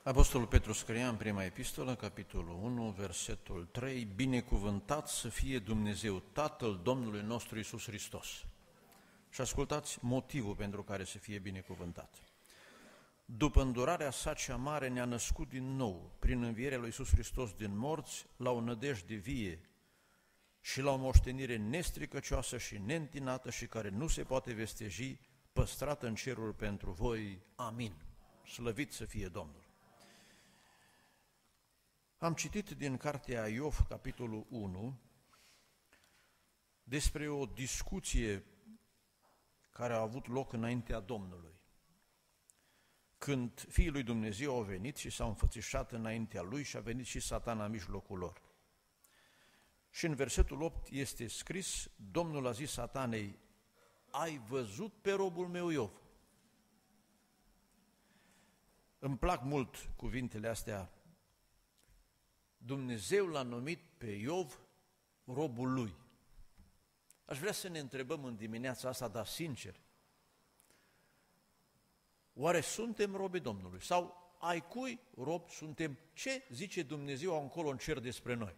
Apostolul Petru scria în prima epistolă, capitolul 1, versetul 3, binecuvântat să fie Dumnezeu, Tatăl Domnului nostru Iisus Hristos. Și ascultați motivul pentru care să fie binecuvântat. După îndurarea sa cea mare ne-a născut din nou, prin învierea lui Iisus Hristos din morți, la o nădejde vie și la o moștenire nestricăcioasă și neîntinată și care nu se poate vesteji, păstrată în cerul pentru voi. Amin. Slăvit să fie Domnul. Am citit din cartea Iov, capitolul 1, despre o discuție care a avut loc înaintea Domnului. Când Fiul lui Dumnezeu au venit și s-au înfățișat înaintea lui și a venit și Satana în mijlocul lor. Și în versetul 8 este scris, Domnul a zis Satanei, ai văzut pe robul meu Iov? Îmi plac mult cuvintele astea. Dumnezeu l-a numit pe Iov robul lui. Aș vrea să ne întrebăm în dimineața asta, dar sincer, oare suntem robii Domnului? Sau ai cui rob suntem? Ce zice Dumnezeu încolo în cer despre noi?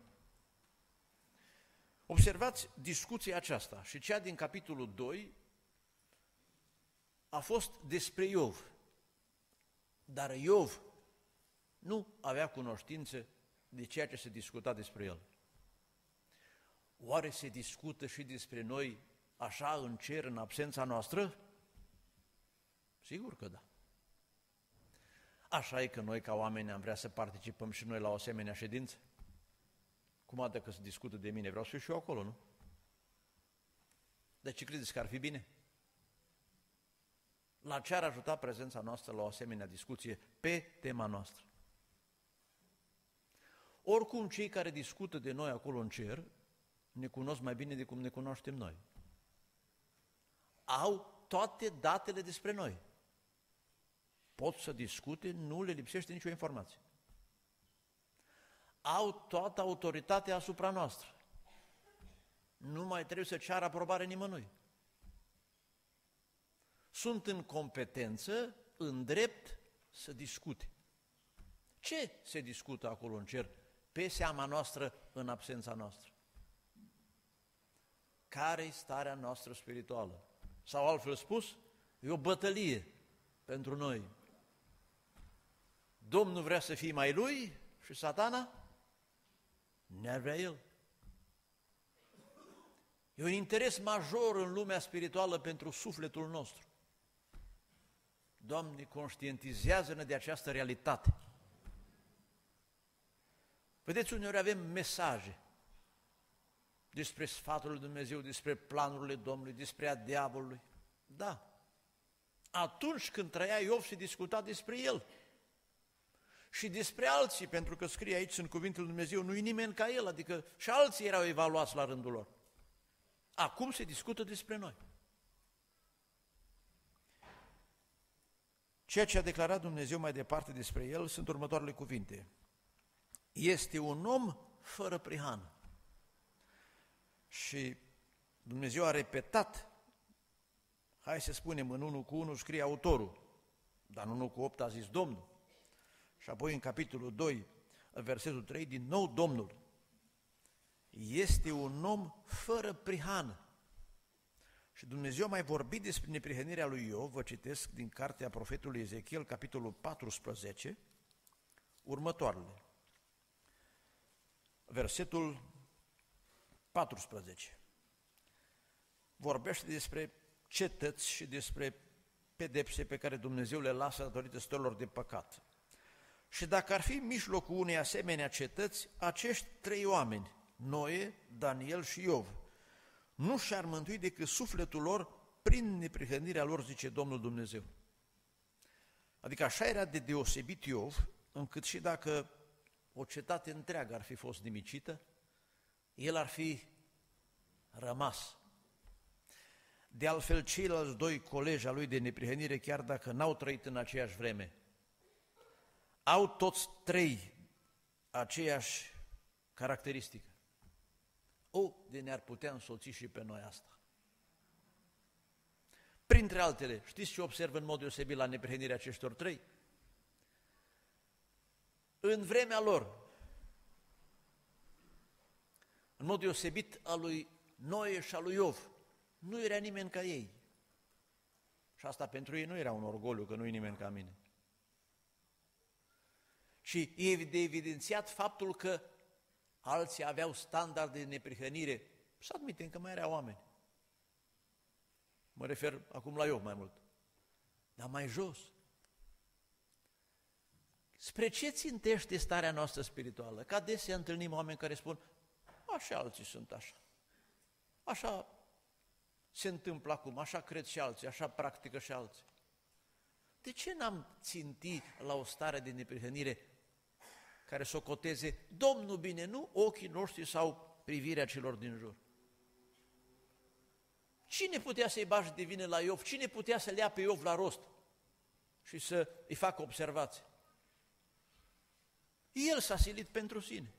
Observați discuția aceasta și cea din capitolul 2 a fost despre Iov. Dar Iov nu avea cunoștință de ceea ce se discuta despre el. Oare se discută și despre noi așa în cer, în absența noastră? Sigur că da. Așa e că noi ca oameni am vrea să participăm și noi la o asemenea ședință? Cum adică că se discută de mine? Vreau să fiu și eu acolo, nu? De ce credeți că ar fi bine? La ce ar ajuta prezența noastră la o asemenea discuție pe tema noastră? Oricum, cei care discută de noi acolo în cer ne cunosc mai bine de cum ne cunoaștem noi. Au toate datele despre noi. Pot să discute, nu le lipsește nicio informație. Au toată autoritatea asupra noastră. Nu mai trebuie să ceară aprobare nimănui. Sunt în competență, în drept, să discute. Ce se discută acolo în cer pe seama noastră, în absența noastră? Care-i starea noastră spirituală? Sau altfel spus, e o bătălie pentru noi. Domnul vrea să fie mai lui și Satana ne-ar vrea el. E un interes major în lumea spirituală pentru sufletul nostru. Doamne, conștientizează-ne de această realitate. Vedeți, uneori avem mesaje despre sfatul lui Dumnezeu, despre planurile Domnului, despre a diavolului. Da, atunci când trăia Iov se discuta despre el și despre alții, pentru că scrie aici în cuvântul lui Dumnezeu, nu-i nimeni ca el, adică și alții erau evaluați la rândul lor. Acum se discută despre noi. Ceea ce a declarat Dumnezeu mai departe despre el sunt următoarele cuvinte. Este un om fără prihană. Și Dumnezeu a repetat, hai să spunem, în 1:1 scrie autorul, dar în 1:8 a zis Domnul. Și apoi în capitolul 2, versetul 3, din nou Domnul. Este un om fără prihană. Și Dumnezeu a mai vorbit despre neprihănirea lui Iov, vă citesc din cartea profetului Ezechiel, capitolul 14, următoarele. Versetul 14. Vorbește despre cetăți și despre pedepse pe care Dumnezeu le lasă datorită stărilor de păcat. Și dacă ar fi în mijlocul unei asemenea cetăți, acești trei oameni, Noe, Daniel și Iov, nu și-ar mântui decât sufletul lor prin neprihănirea lor, zice Domnul Dumnezeu. Adică așa era de deosebit Iov, încât și dacă o cetate întreagă ar fi fost nimicită, el ar fi rămas. De altfel, ceilalți doi colegi al lui de neprihănire, chiar dacă n-au trăit în aceeași vreme, au toți trei aceeași caracteristică. De ne-ar putea însoți și pe noi asta. Printre altele, știți ce observă în mod deosebit la neprihănirea acestor trei? în vremea lor, în mod deosebit al lui Noe și al lui Iov, nu era nimeni ca ei. Și asta pentru ei nu era un orgoliu, că nu e nimeni ca mine. Și e de evidențiat faptul că alții aveau standarde de neprihănire. Să admitem că mai erau oameni. Mă refer acum la Iov mai mult. Dar mai jos. Spre ce țintește starea noastră spirituală? Că adesea întâlnim oameni care spun, așa alții sunt așa. Așa se întâmplă acum, așa cred și alții, așa practică și alții. De ce n-am țintit la o stare de neprihănire care să o coteze Domnul bine, nu ochii noștri sau privirea celor din jur? Cine putea să-i bage de vină la Iov? Cine putea să-l ia pe Iov la rost și să îi facă observații? El s-a silit pentru sine.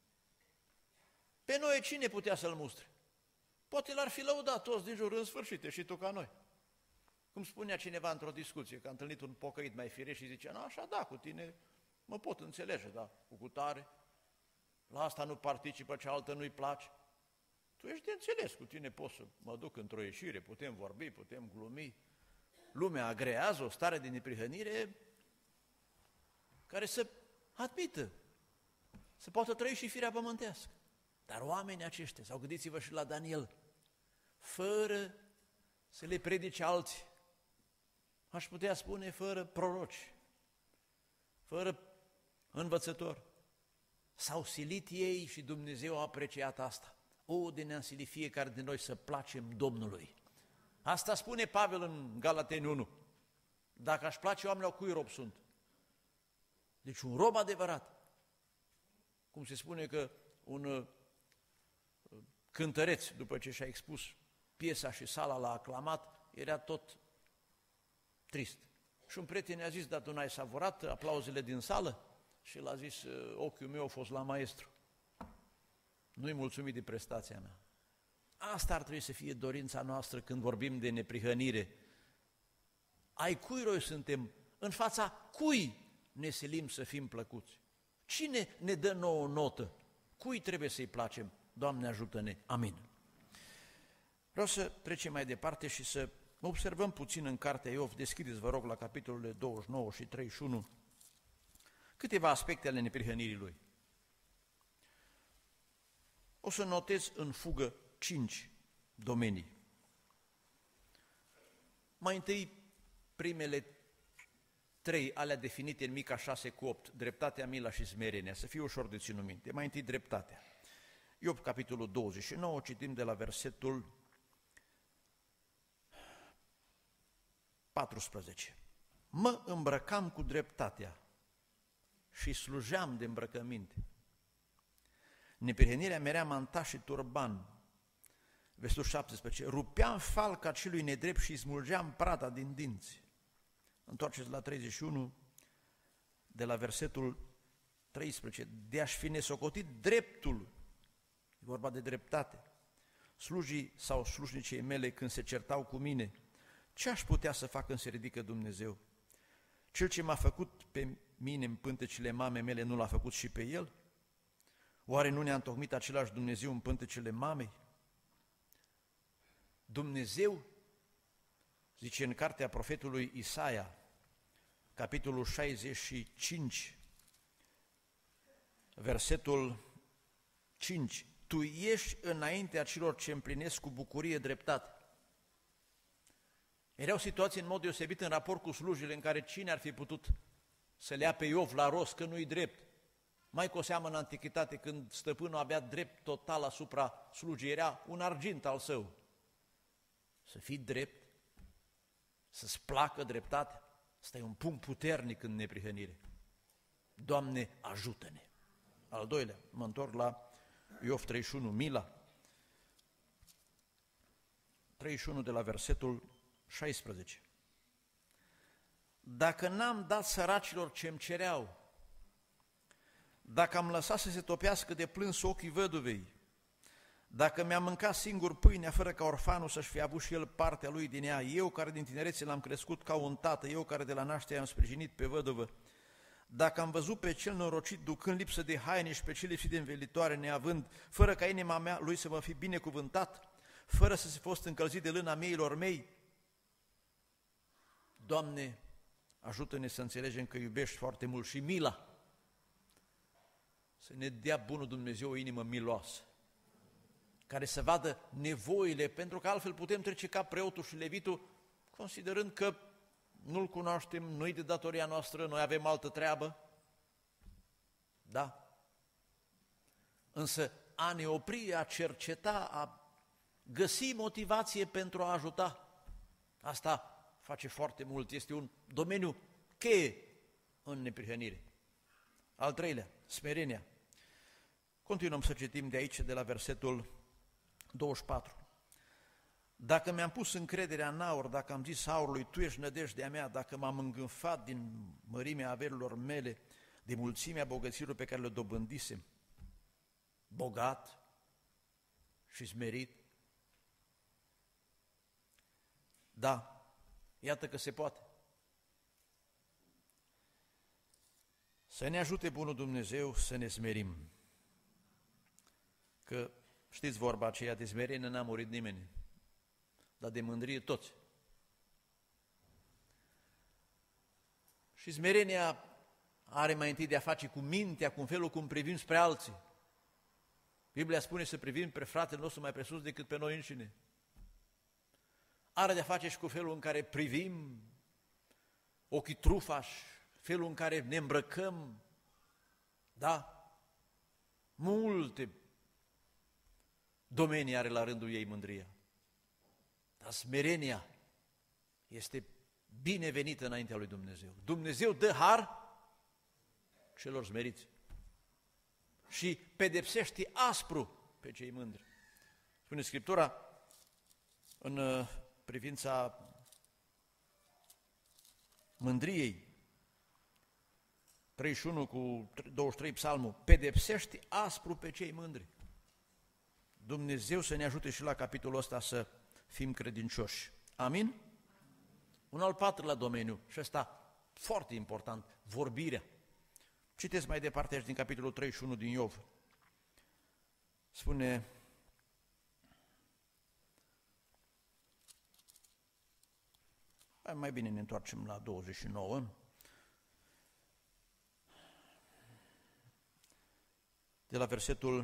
Pe noi cine putea să-l mustre? Poate l-ar fi lăudat toți din jur în sfârșit, și tu ca noi. Cum spunea cineva într-o discuție, că a întâlnit un pocăit mai fireș și zicea, nu, așa da, cu tine mă pot înțelege, da, cu cutare, la asta nu participă, cealaltă nu-i place. Tu ești de înțeles, cu tine pot să mă duc într-o ieșire, putem vorbi, putem glumi. Lumea agrează o stare de neprihănire care să admită, să poată trăi și firea pământească. Dar oamenii aceștia, sau gândiți-vă și la Daniel, fără să le predice alții, aș putea spune fără proroci, fără învățători, s-au silit ei și Dumnezeu a apreciat asta. O, de ne-am silit fiecare de noi să placem Domnului. Asta spune Pavel în Galateni 1. Dacă aș place oamenilor, cui rob sunt? Deci un rob adevărat. Cum se spune că un cântăreț, după ce și-a expus piesa și sala l-a aclamat, era tot trist. Și un prieten i-a zis, dar tu n-ai savurat aplauzele din sală? Și el a zis, ochiul meu a fost la maestru. Nu-i mulțumit de prestația mea. Asta ar trebui să fie dorința noastră când vorbim de neprihănire. Ai cui roi suntem? În fața cui ne silim să fim plăcuți? Cine ne dă nouă notă? Cui trebuie să-i placem? Doamne ajută-ne! Amin. Vreau să trecem mai departe și să observăm puțin în cartea Iov. Deschideți, vă rog, la capitolele 29 și 31 câteva aspecte ale neprihănirii lui. O să notez în fugă 5 domenii. Mai întâi, primele 3, alea definite în Mica 6:8, dreptatea, mila și smerenia, să fie ușor de ținut minte. Mai întâi, dreptatea. Iov, capitolul 29, citim de la versetul 14. Mă îmbrăcam cu dreptatea și slujeam de îmbrăcăminte. Neprihănirea merea manta și turban. Versetul 17. Rupeam falca celui nedrept și smulgeam prada din dinți. Întoarceți la 31, de la versetul 13. De a-și fi nesocotit dreptul, e vorba de dreptate, slujii sau slujnicii mele când se certau cu mine, ce aș putea să fac când se ridică Dumnezeu? Cel ce m-a făcut pe mine în pântecele mamei mele nu l-a făcut și pe el? Oare nu ne-a întocmit același Dumnezeu în pântecele mamei? Dumnezeu, zice în cartea profetului Isaia, capitolul 65, versetul 5, tu ieși înaintea celor ce împlinesc cu bucurie dreptate. Erau situații în mod deosebit în raport cu slujile în care cine ar fi putut să le ia pe Iov la rost că nu-i drept? Mai cu o seamă în antichitate, când stăpânul avea drept total asupra slujii, era un argint al său. Să fii drept, să-ți placă dreptatea, ăsta e un punct puternic în neprihănire. Doamne, ajută-ne! Al doilea, mă întorc la Iov 31, mila. 31 de la versetul 16. Dacă n-am dat săracilor ce-mi cereau, dacă am lăsat să se topească de plâns ochii văduvei, dacă mi-am mâncat singur pâinea fără ca orfanul să-și fi avut și el partea lui din ea, eu care din tinerețe l-am crescut ca un tată, eu care de la naștere am sprijinit pe văduvă, Dacă am văzut pe cel norocit ducând lipsă de haine și pe cel lipsit de învelitoare neavând, fără ca inima mea lui să mă fi binecuvântat, fără să se fost încălzit de lâna mieilor mei, Doamne, ajută-ne să înțelegem că iubești foarte mult și mila, să ne dea bunul Dumnezeu o inimă miloasă, care să vadă nevoile, pentru că altfel putem trece ca preotul și levitul, considerând că nu-L cunoaștem, nu-i de datoria noastră, noi avem altă treabă. Da. Însă a ne opri, a cerceta, a găsi motivație pentru a ajuta, asta face foarte mult, este un domeniu cheie în neprihănire. Al treilea, smerenia. Continuăm să citim de aici, de la versetul 24. Dacă mi-am pus încrederea în aur, dacă am zis aurului, tu ești nădejdea mea, dacă m-am îngânfat din mărimea averilor mele, de mulțimea bogăților pe care le dobândisem, bogat și smerit, da, iată că se poate. Să ne ajute bunul Dumnezeu să ne smerim, că știți vorba aceea, de smerenie n-a murit nimeni, dar de mândrie toți. Și smerenia are mai întâi de a face cu mintea, cu felul cum privim spre alții. Biblia spune să privim pe fratele nostru mai presus decât pe noi înșine. Are de a face și cu felul în care privim, ochii trufași, felul în care ne îmbrăcăm. Da, multe domenii are la rândul ei mândria. Dar smerenia este binevenită înaintea lui Dumnezeu. Dumnezeu dă har celor smeriți și pedepsește aspru pe cei mândri. Spune Scriptura în privința mândriei, 31 cu 23 psalmul, pedepsește aspru pe cei mândri. Dumnezeu să ne ajute și la capitolul ăsta să fim credincioși. Amin? Un al patrulea domeniu, și ăsta foarte important, vorbirea. Citeți mai departe aici din capitolul 31 din Iov. Spune: mai bine ne întoarcem la 29. De la versetul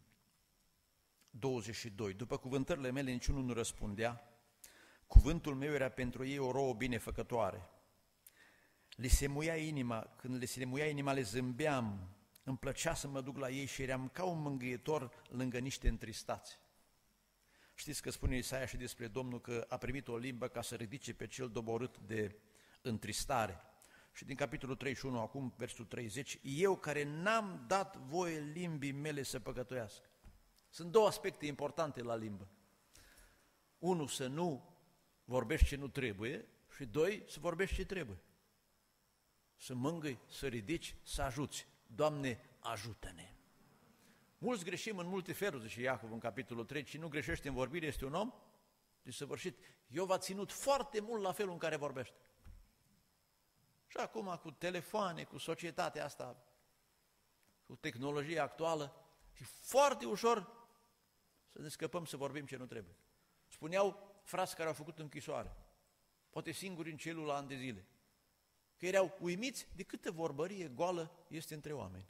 22. După cuvântările mele niciunul nu răspundea, cuvântul meu era pentru ei o rouă binefăcătoare. Li se muia inima, când li se muia inima le zâmbeam, îmi plăcea să mă duc la ei și eram ca un mângâietor lângă niște întristați. Știți că spune Isaia și despre Domnul că a primit o limbă ca să ridice pe cel doborât de întristare. Și din capitolul 31, acum versul 30, eu care n-am dat voie limbii mele să păcătuiască. Sunt două aspecte importante la limbă. Unu, să nu vorbești ce nu trebuie și doi, să vorbești ce trebuie. Să mângâi, să ridici, să ajuți. Doamne, ajută-ne! Mulți greșim în multe feluri, zice Iacov în capitolul 3, și nu greșește în vorbire, este un om desăvârșit. Iov a ținut foarte mult la felul în care vorbește. Și acum cu telefoane, cu societatea asta, cu tehnologia actuală, e foarte ușor să ne scăpăm să vorbim ce nu trebuie. Spuneau frați care au făcut închisoare, poate singuri în celula ani de zile, că erau uimiți de câtă vorbărie goală este între oameni.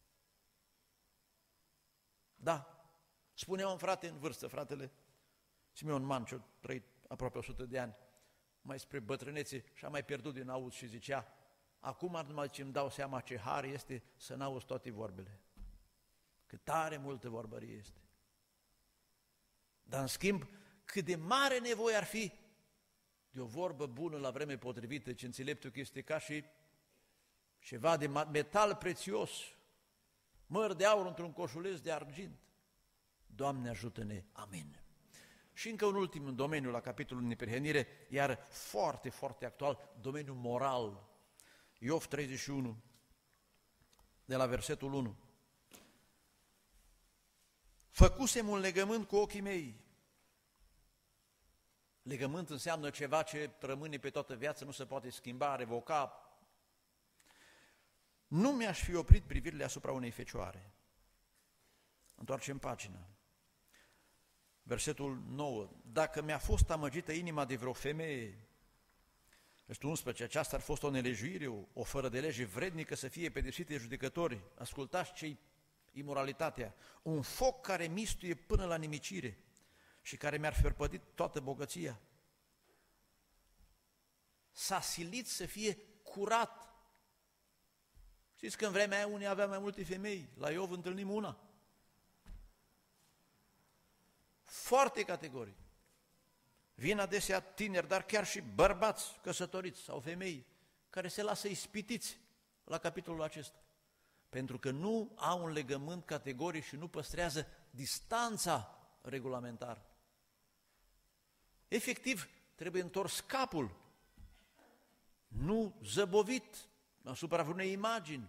Da, spunea un frate în vârstă, fratele Simeon Manciu, trăit aproape 100 de ani, mai spre bătrânețe și a mai pierdut din auz și zicea: acum numai ce îmi dau seama ce har este să n-auzi toate vorbele, că tare multă vorbărie este. Dar în schimb, cât de mare nevoie ar fi de o vorbă bună la vreme potrivită, ce înțeleptul că este ca și ceva de metal prețios, măr de aur într-un coșuleț de argint. Doamne ajută-ne, amin. Și încă un ultim domeniu la capitolul neprihănire, iar foarte, foarte actual, domeniul moral. Iov 31, de la versetul 1. Făcusem un legământ cu ochii mei. Legământ înseamnă ceva ce rămâne pe toată viața, nu se poate schimba, revoca. nu mi-aș fi oprit privirile asupra unei fecioare. Întoarcem pagina. Versetul 9. Dacă mi-a fost amăgită inima de vreo femeie, versetul 11, aceasta ar fost o nelejuire, o fără de lege vrednică să fie pedepsită de judecători. Ascultați ce-i imoralitatea. Un foc care mistuie până la nimicire și care mi-ar fărpădit toată bogăția. S-a silit să fie curat. Știți că în vremea aia unii aveau mai multe femei, la Iov întâlnim una. Foarte categoric. Vin adesea tineri, dar chiar și bărbați căsătoriți sau femei care se lasă ispitiți la capitolul acesta. Pentru că nu au un legământ categoric și nu păstrează distanța regulamentară. Efectiv, trebuie întors capul, nu zăbovit asupra vreunei imagini.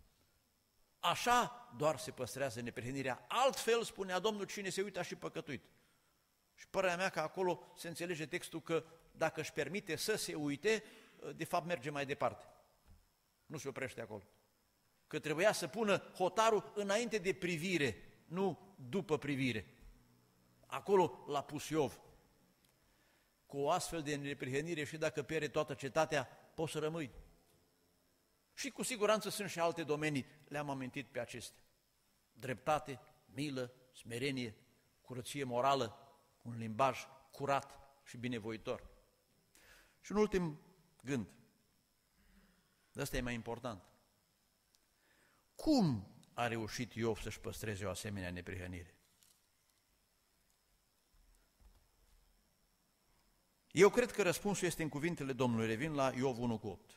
Așa doar se păstrează neprihănirea. Altfel, spunea Domnul, cine se uită și păcătuit. Și părerea mea că acolo se înțelege textul că dacă își permite să se uite, de fapt merge mai departe. Nu se oprește acolo. Că trebuia să pună hotarul înainte de privire, nu după privire. Acolo l-a pus Iov. Cu o astfel de neprihănire și dacă pierde toată cetatea, poți să rămâi. Și cu siguranță sunt și alte domenii, le-am amintit pe acestea. Dreptate, milă, smerenie, curăție morală, un limbaj curat și binevoitor. Și un ultim gând, ăsta e mai important. Cum a reușit Iov să-și păstreze o asemenea neprihănire? Eu cred că răspunsul este în cuvintele Domnului. Revin la Iov 1:8.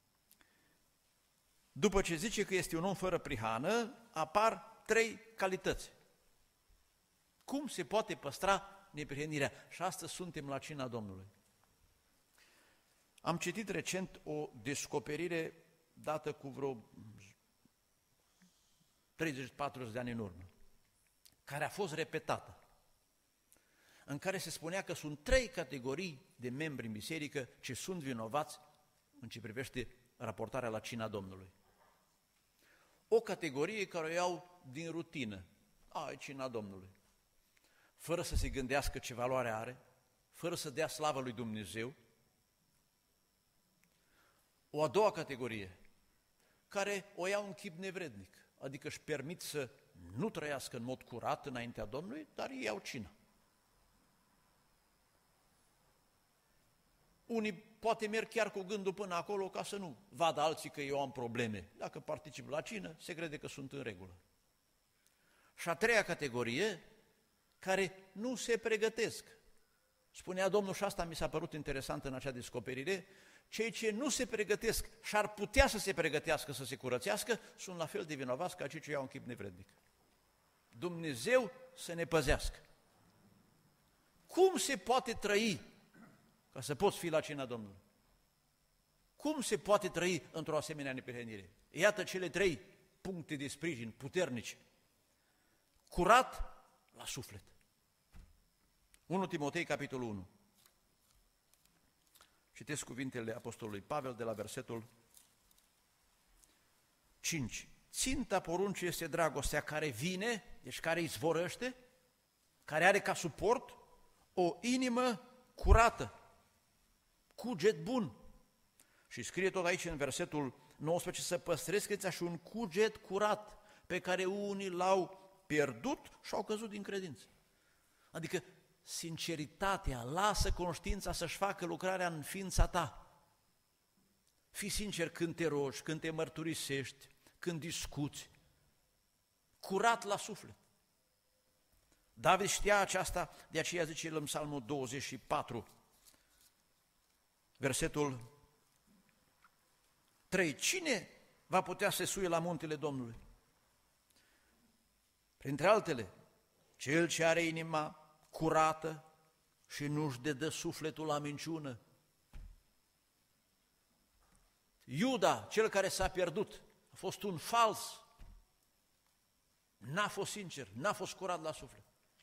După ce zice că este un om fără prihană, apar 3 calități. Cum se poate păstra neprihănirea? Și astăzi suntem la cina Domnului. Am citit recent o descoperire dată cu vreo 30-40 de ani în urmă, care a fost repetată, în care se spunea că sunt 3 categorii de membri în biserică ce sunt vinovați în ce privește raportarea la cina Domnului. O categorie care o iau din rutină, e cina Domnului, fără să se gândească ce valoare are, fără să dea slavă lui Dumnezeu. O a doua categorie, care o iau în chip nevrednic, adică își permit să nu trăiască în mod curat înaintea Domnului, dar ei iau cină. Unii poate merg chiar cu gândul până acolo ca să nu vadă alții că eu am probleme. Dacă particip la cină, se crede că sunt în regulă. Și a treia categorie, care nu se pregătesc. Spunea Domnul, și asta mi s-a părut interesant în acea descoperire, cei ce nu se pregătesc și ar putea să se pregătească să se curățească, sunt la fel de vinovați ca cei ce iau un chip nevrednic. Dumnezeu să ne păzească. Cum se poate trăi ca să poți fi la cina Domnului? Cum se poate trăi într-o asemenea neprihănire? Iată cele 3 puncte de sprijin puternice. Curat la suflet. 1 Timotei, capitolul 1. Citesc cuvintele apostolului Pavel de la versetul 5. Ținta poruncii este dragostea care vine, deci care izvorăște, care are ca suport o inimă curată, cuget bun. Și scrie tot aici în versetul 19, să păstrezi credința și un cuget curat, pe care unii l-au pierdut și au căzut din credință. Adică sinceritatea lasă conștiința să-și facă lucrarea în ființa ta. Fii sincer când te rogi, când te mărturisești, când discuți, curat la suflet. David știa aceasta, de aceea zice el în Psalmul 24, versetul 3. Cine va putea să se suie la muntele Domnului? Printre altele, cel ce are inima curată și nu-și dedă sufletul la minciună. Iuda, cel care s-a pierdut, a fost un fals, n-a fost sincer, n-a fost curat la suflet.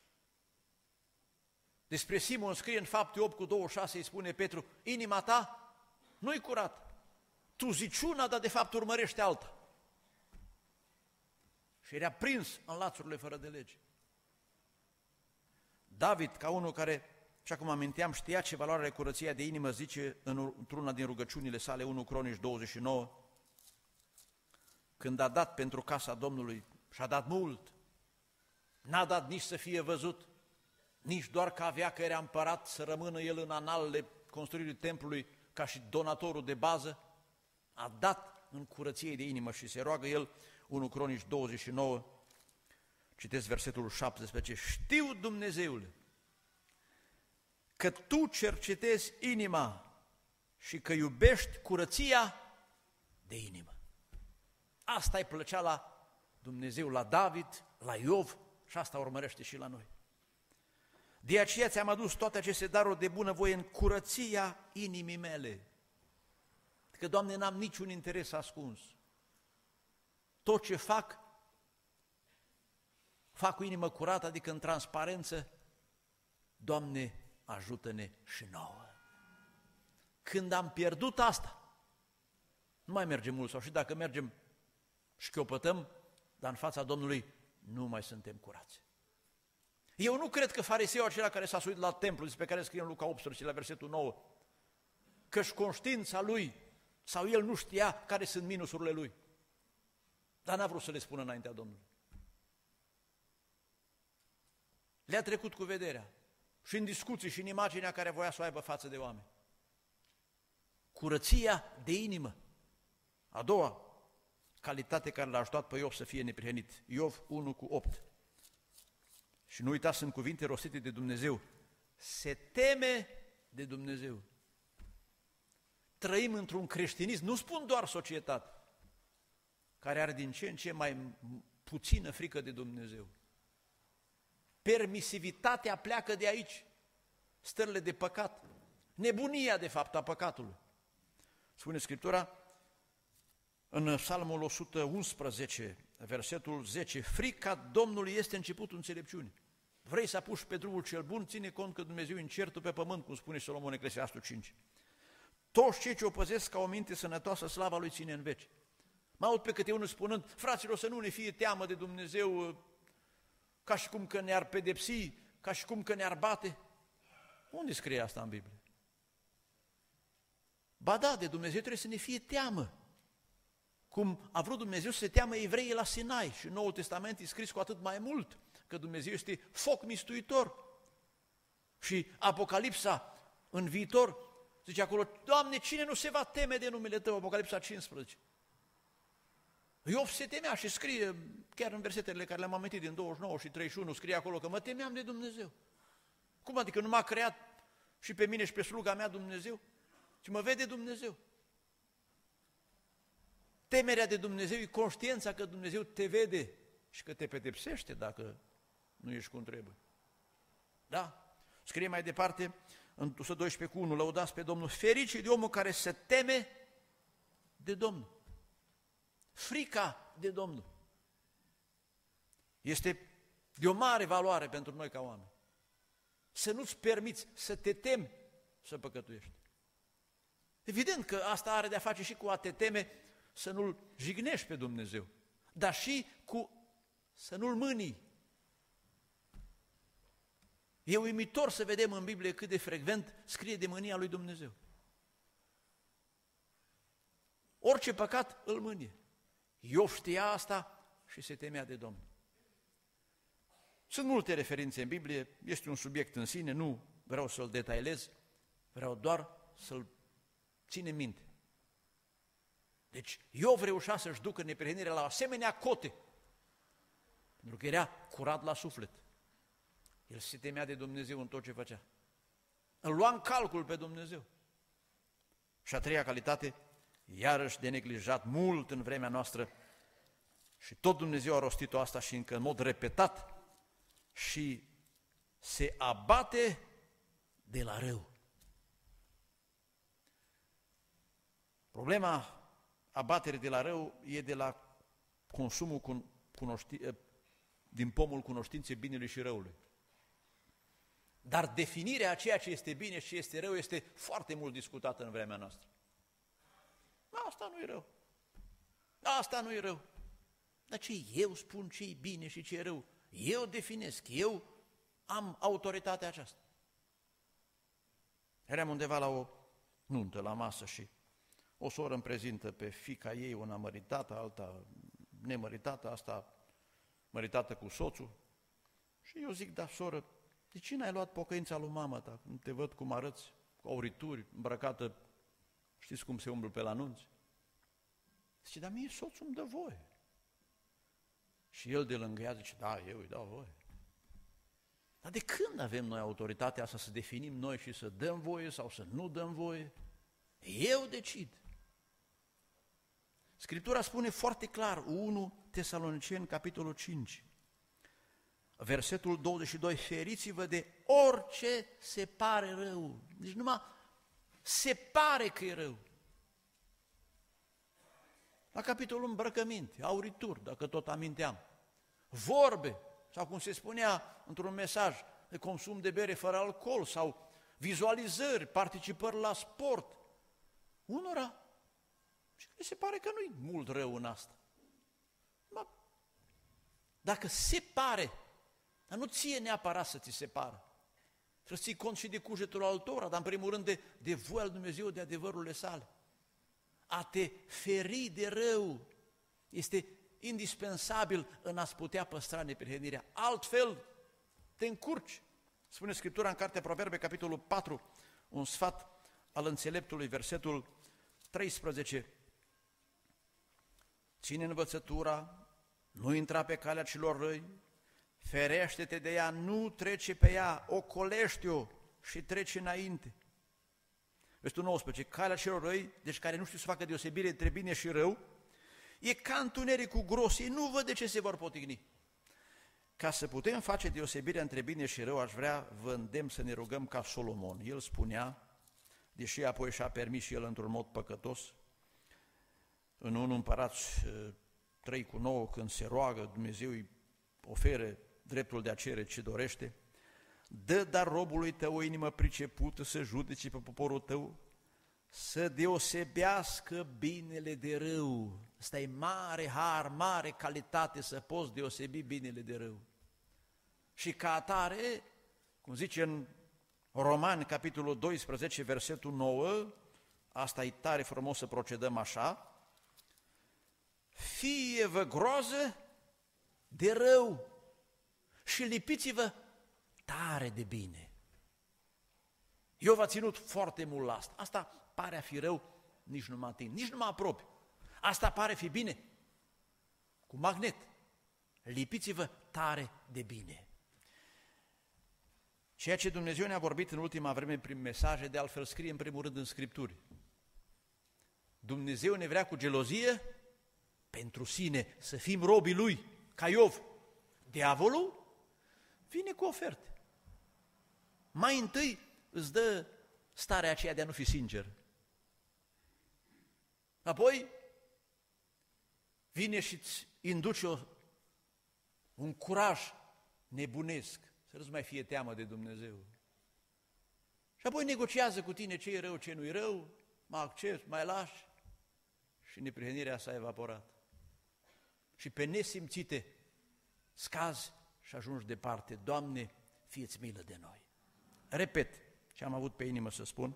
Despre Simon scrie în Fapte 8:26, îi spune Petru, inima ta nu-i curată. Tu zici una, dar de fapt urmărește alta. și era prins în lațurile fără de lege. David, ca unul care, așa cum aminteam, știa ce valoare are curăția de inimă, zice într-una din rugăciunile sale, 1 Cronici 29, când a dat pentru casa Domnului, și-a dat mult, n-a dat nici să fie văzut, nici doar că avea că era împărat să rămână el în analele construirii templului ca și donatorul de bază, a dat în curăție de inimă și se roagă el, 1 Cronici 29, citesc versetul 17, știu, Dumnezeule, că Tu cercetezi inima și că iubești curăția de inimă. Asta îi plăcea la Dumnezeu, la David, la Iov și asta urmărește și la noi. De aceea ți-am adus toate aceste daruri de bunăvoie în curăția inimii mele. Că, Doamne, n-am niciun interes ascuns. Tot ce fac cu inimă curată, adică în transparență. Doamne, ajută-ne și nouă. Când am pierdut asta, nu mai mergem mult, sau și dacă mergem șchiopătăm, dar în fața Domnului nu mai suntem curați. Eu nu cred că fariseul acela care s-a suit la templu, despre care scrie în Luca 18, la versetul 9, că-și conștiința lui sau el nu știa care sunt minusurile lui, dar n-a vrut să le spună înaintea Domnului. Le-a trecut cu vederea și în discuții și în imaginea care voia să o aibă față de oameni. Curăția de inimă. A doua calitate care l-a ajutat pe Iov să fie neprihănit. Iov 1:8. Și nu uitați, sunt cuvinte rostite de Dumnezeu. Se teme de Dumnezeu. Trăim într-un creștinism, nu spun doar societate, care are din ce în ce mai puțină frică de Dumnezeu. Permisivitatea pleacă de aici, stările de păcat, nebunia de fapt a păcatului. Spune Scriptura în Psalmul 111, versetul 10, frica Domnului este începutul înțelepciunii. Vrei să apuci pe drumul cel bun, ține cont că Dumnezeu e încertul pe pământ, cum spune Solomon în Eclesiastul 5. Toți cei ce o păzesc ca o minte sănătoasă, slava lui ține în veci. Mă aud pe câte unul spunând, fraților, să nu ne fie teamă de Dumnezeu, ca și cum că ne-ar pedepsi, ca și cum că ne-ar bate. Unde scrie asta în Biblie? Ba da, de Dumnezeu trebuie să ne fie teamă. Cum a vrut Dumnezeu să se teamă evreii la Sinai și în Noul Testament e scris cu atât mai mult, că Dumnezeu este foc mistuitor. Și Apocalipsa în viitor zice acolo, Doamne, cine nu se va teme de numele Tău? Apocalipsa 15. Iov se temea și scrie, chiar în versetele care le-am amintit din 29 și 31, scrie acolo că mă temeam de Dumnezeu. Cum adică nu m-a creat și pe mine și pe sluga mea Dumnezeu? Ci mă vede Dumnezeu. Temerea de Dumnezeu e conștiința că Dumnezeu te vede și că te pedepsește dacă nu ești cum trebuie. Da? Scrie mai departe în 112:1, lăudați pe Domnul, ferice de omul care se teme de Domnul. Frica de Domnul este de o mare valoare pentru noi ca oameni. Să nu-ți permiți să te temi să păcătuiești. Evident că asta are de-a face și cu a te teme să nu-L jignești pe Dumnezeu, dar și cu să nu-L mânii. E uimitor să vedem în Biblie cât de frecvent scrie de mânia lui Dumnezeu. Orice păcat îl mânie. Iov știa asta și se temea de Domnul. Sunt multe referințe în Biblie, este un subiect în sine, nu vreau să-l detailez, vreau doar să-l ținem minte. Deci Iov reușea să-și ducă neprihănirea la o asemenea cote, pentru că era curat la suflet. El se temea de Dumnezeu în tot ce făcea. Îl lua în calcul pe Dumnezeu. Și a treia calitate, iarăși de neglijat mult în vremea noastră, și tot Dumnezeu a rostit-o asta și încă în mod repetat, și se abate de la rău. Problema abaterii de la rău e de la consumul din pomul cunoștinței binelui și răului. Dar definirea a ceea ce este bine și ce este rău este foarte mult discutată în vremea noastră. Asta nu e rău. Asta nu e rău. Dar ce eu spun ce e bine și ce e rău? Eu definesc, eu am autoritatea aceasta. Eram undeva la o nuntă, la masă, și o soră îmi prezintă pe fiica ei, una măritată, alta nemăritată, asta măritată cu soțul. Și eu zic, da, soră, de ce n-ai luat pocăința lui mama ta? Nu te văd cum arăți, cu aurituri, îmbrăcată, știți cum se umblă pe la nunți? Zice, dar mie soțul îmi dă voie. Și el de lângă ea zice, da, eu îi dau voie. Dar de când avem noi autoritatea asta să definim noi și să dăm voie sau să nu dăm voie? Eu decid. Scriptura spune foarte clar, 1 Tesaloniceni, capitolul 5, versetul 22, feriți-vă de orice se pare rău. Deci numai se pare că e rău. La capitolul îmbrăcăminte, aurituri, dacă tot aminteam, vorbe, sau cum se spunea într-un mesaj, de consum de bere fără alcool, sau vizualizări, participări la sport. Unora, și le se pare că nu-i mult rău în asta. Dacă se pare, dar nu ție neapărat să ți se pară. Trebuie să ții cont și de cugetul altora, dar în primul rând de voia lui Dumnezeu, de adevărurile sale. A te feri de rău este indispensabil în a-ți putea păstra neprihănirea. Altfel te încurci. Spune Scriptura în Cartea Proverbe, capitolul 4, un sfat al înțeleptului, versetul 13. Ține învățătura, nu intra pe calea celor răi, ferește-te de ea, nu trece pe ea, ocolește-o și trece înainte. Versetul 19, calea celor răi, deci care nu știu să facă deosebire între bine și rău, e ca întunericul gros, ei nu văd de ce se vor potigni. Ca să putem face deosebirea între bine și rău, aș vrea, vă îndemn să ne rugăm ca Solomon. El spunea, deși apoi și-a permis și el într-un mod păcătos, în 1 Împărați 3:9, când se roagă, Dumnezeu îi oferă dreptul de a cere ce dorește, dă dar robului tău o inimă pricepută să judece pe poporul tău, să deosebească binele de rău. Asta e mare har, mare calitate să poți deosebi binele de rău. Și ca atare, cum zice în Romani, capitolul 12, versetul 9, asta e tare frumos să procedăm așa, fie-vă groază de rău și lipiți-vă tare de bine. Eu v-a ținut foarte mult la asta. Asta pare a fi rău, nici nu mă ating, nici nu mă apropii. Asta pare fi bine, cu magnet. Lipiți-vă tare de bine. Ceea ce Dumnezeu ne-a vorbit în ultima vreme prin mesaje, de altfel scrie în primul rând în Scripturi. Dumnezeu ne vrea cu gelozie pentru sine, să fim robii Lui, ca Iov. Diavolul vine cu oferte. Mai întâi îți dă starea aceea de a nu fi sincer. Apoi vine și îți induce un curaj nebunesc, să nu-ți mai fie teamă de Dumnezeu. Și apoi negociază cu tine ce e rău, ce nu e rău, mai accepti, mai lași și neprihănirea s-a evaporat. Și pe nesimțite scazi și ajungi departe. Doamne, fie-ți milă de noi. Repet ce am avut pe inimă să spun.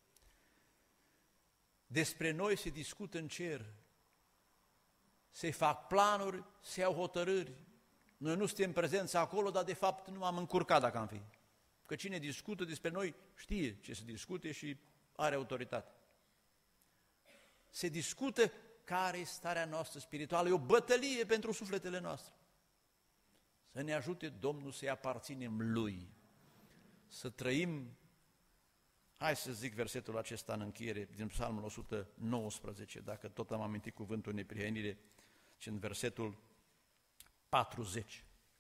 Despre noi se discută în cer, se fac planuri, se iau hotărâri. Noi nu suntem prezenți acolo, dar de fapt nu am încurcat dacă am fi. Că cine discută despre noi știe ce se discute și are autoritate. Se discută care e starea noastră spirituală, e o bătălie pentru sufletele noastre. Să ne ajute Domnul să-i aparținem Lui, să trăim, hai să zic versetul acesta în încheiere, din Psalmul 119, dacă tot am amintit cuvântul neprihănire, și în versetul 40.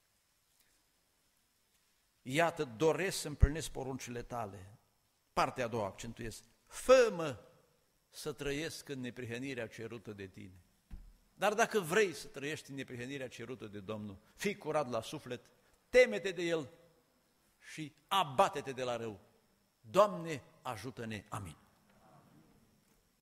Iată, doresc să împlinesc poruncile tale. Partea a doua accentuez. Fă-mă să trăiesc în neprihănirea cerută de tine. Dar dacă vrei să trăiești în neprihănirea cerută de Domnul, fii curat la suflet, teme-te de El și abate-te de la rău. Doamne, ajută-ne! Amin.